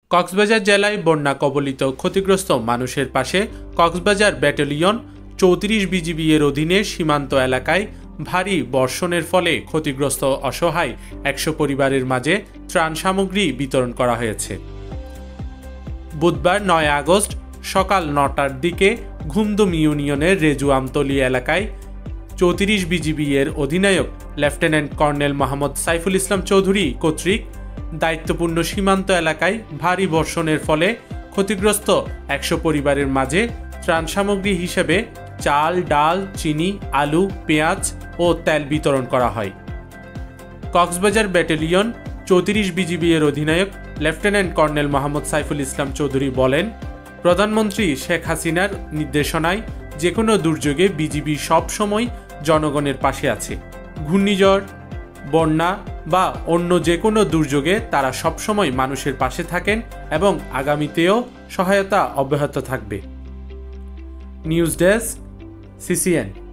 কক্সবাজার জেলায় বন্যা কবলিত ক্ষতিগ্রস্ত মানুষের পাশে কক্সবাজার ব্যাটালিয়ন ৩৪ বিজিবি এর অধীনে সীমান্ত এলাকায় ভারী বর্ষণের ফলে ক্ষতিগ্রস্ত অসহায় ১০০ পরিবারের মাঝে ত্রাণ সামগ্রী বিতরণ করা হয়েছে। বুধবার ৯ আগস্ট সকাল ৯টার দিকে ঘুমদুম ইউনিয়নের রেজু আমতলী এলাকায় ৩৪ বিজিবি এর অধিনায়ক লেফটেন্যান্ট কর্নেল মোহাম্মদ সাইফুল ইসলাম চৌধুরী কর্তৃক দায়িত্বপূর্ণ সীমান্ত এলাকায় ভারী বর্ষণের ফলে ক্ষতিগ্রস্ত ১০০ পরিবারের মাঝে ত্রাণ সামগ্রী হিসেবে চাল, ডাল, চিনি, আলু, পেঁয়াজ ও তেল বিতরণ করা হয়। কক্সবাজার ব্যাটালিয়ন ৩৪ বিজিবি এর অধিনায়ক লেফটেন্যান্ট কর্নেল মোহাম্মদ সাইফুল ইসলাম চৌধুরী বলেন, প্রধানমন্ত্রী শেখ হাসিনার নির্দেশনায় যে কোনো দুর্যোগে বিজিবি সবসময় জনগণের পাশে আছে। ঘূর্ণিঝড়, বন্যা বা অন্য যে কোনো দুর্যোগে তারা সবসময় মানুষের পাশে থাকেন এবং আগামীতেও সহায়তা অব্যাহত থাকবে। News desk, CCN।